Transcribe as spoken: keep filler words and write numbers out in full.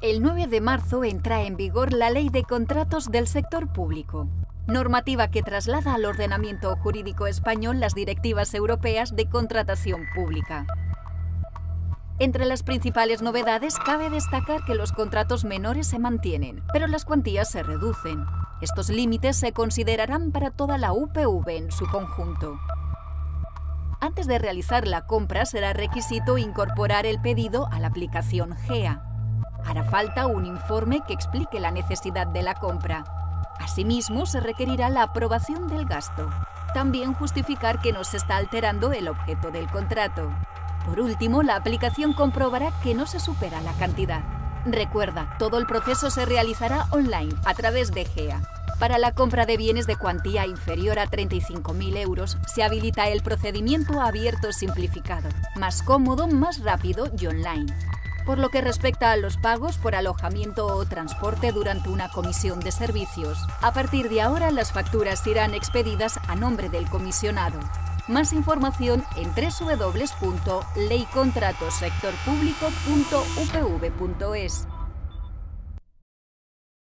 El nueve de marzo entra en vigor la Ley de Contratos del Sector Público, normativa que traslada al ordenamiento jurídico español las directivas europeas de contratación pública. Entre las principales novedades cabe destacar que los contratos menores se mantienen, pero las cuantías se reducen. Estos límites se considerarán para toda la U P V en su conjunto. Antes de realizar la compra será requisito incorporar el pedido a la aplicación G E A. Hará falta un informe que explique la necesidad de la compra. Asimismo, se requerirá la aprobación del gasto. También justificar que no se está alterando el objeto del contrato. Por último, la aplicación comprobará que no se supera la cantidad. Recuerda, todo el proceso se realizará online a través de G E A. Para la compra de bienes de cuantía inferior a treinta y cinco mil euros, se habilita el procedimiento abierto simplificado, más cómodo, más rápido y online. Por lo que respecta a los pagos por alojamiento o transporte durante una comisión de servicios, a partir de ahora las facturas irán expedidas a nombre del comisionado. Más información en w w w punto ley contratos sector público punto u p v punto es.